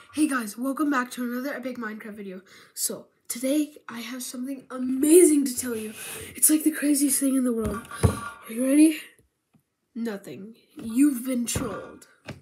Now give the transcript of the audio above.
Hey guys, welcome back to another epic Minecraft video. So, today I have something amazing to tell you. It's like the craziest thing in the world. Are you ready? Nothing. You've been trolled.